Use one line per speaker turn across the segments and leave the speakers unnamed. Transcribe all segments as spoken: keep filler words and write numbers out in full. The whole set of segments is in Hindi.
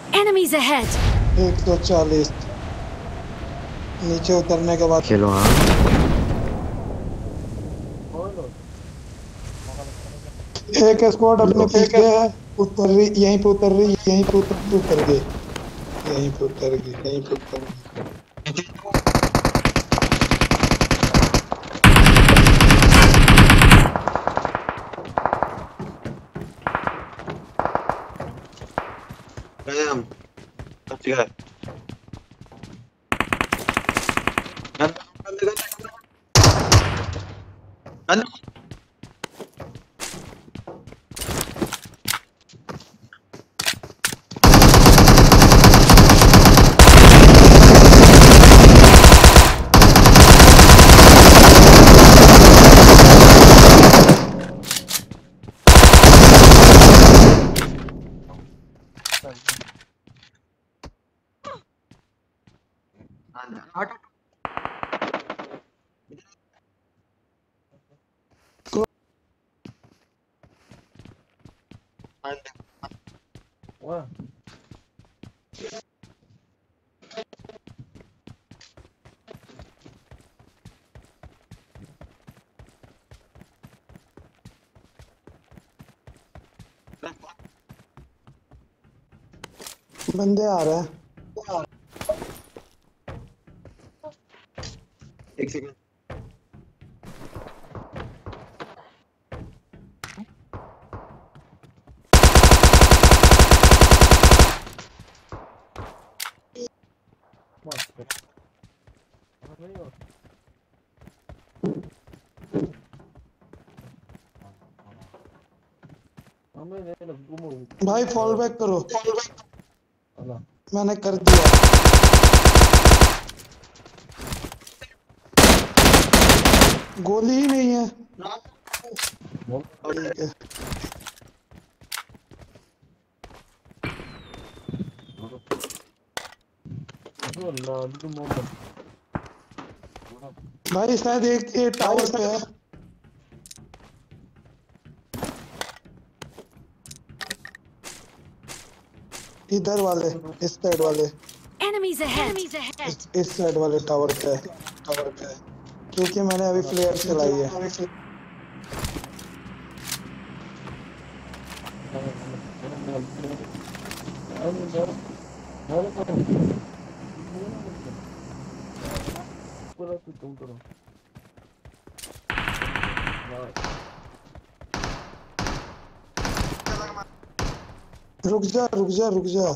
Enemies ahead.
एक सौ चालीस नीचे उतरने के बाद
खेलो। हाँ
एक स्क्वाड अपने
लो।
पीछे है, उतर रही, यहीं पे उतर रही, यहीं पे उतर रही, उतर गई, यहीं पे उतर गई, यहीं पे उतर गई।
गए हम। अच्छी है।
बंदे आ रहे हैं।
एक सेकंड।
भाई फॉल बैक करो, मैंने कर दिया। गोली ही नहीं है। ठीक है भाई, शायद एक ये टावर पे है। इधर वाले, इस साइड वाले,
Enemies ahead. Enemies ahead.
इस इस साइड वाले टावर पे है, टावर पे है, क्योंकि मैंने अभी फ्लेयर चलाई है। रुक जा रुक जा रुक जा।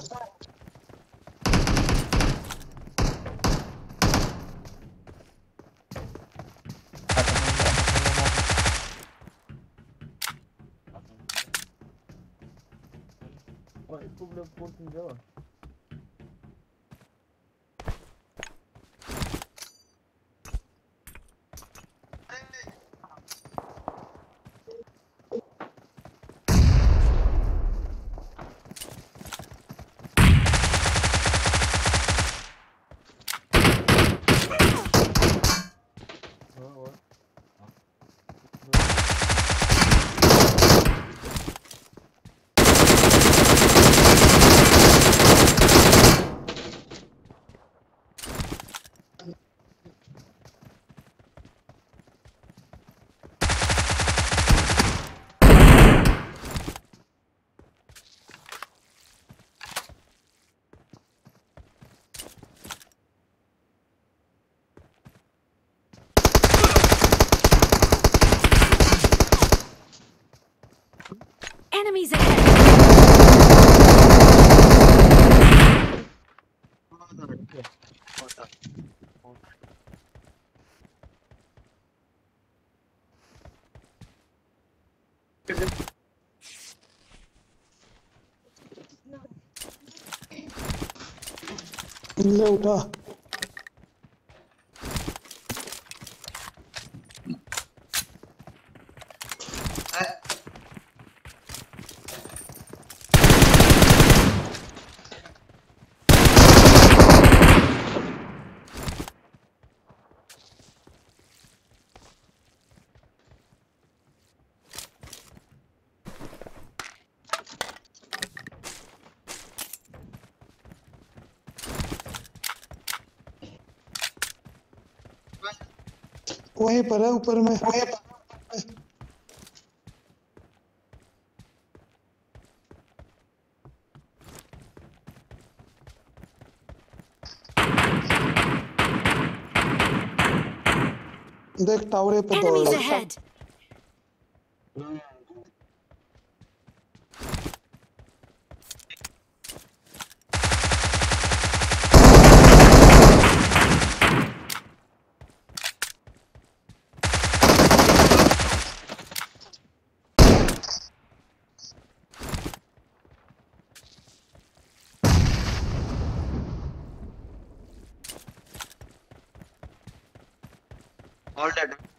Enemies ahead.
ले उठा। वहीं पर है ऊपर में, वहीं पर। देख टावरे पे दौड़
Enemies
रहा है।
ahead!
All dead.